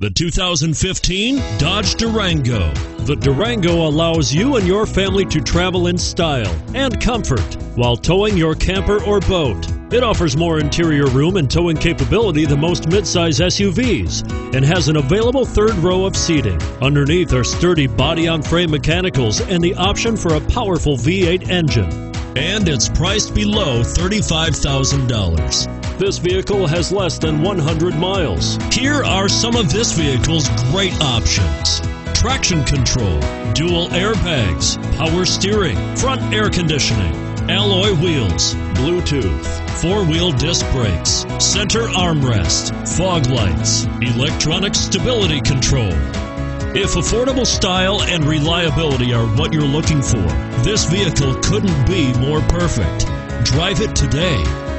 The 2015 Dodge Durango. The Durango allows you and your family to travel in style and comfort while towing your camper or boat. It offers more interior room and towing capability than most midsize SUVs and has an available third row of seating. Underneath are sturdy body-on-frame mechanicals and the option for a powerful V8 engine. And it's priced below $35,000. This vehicle has less than 100 miles. Here are some of this vehicle's great options: traction control, dual airbags, power steering, front air conditioning, alloy wheels, Bluetooth, four-wheel disc brakes, center armrest, fog lights, electronic stability control. If affordable style and reliability are what you're looking for, this vehicle couldn't be more perfect. Drive it today.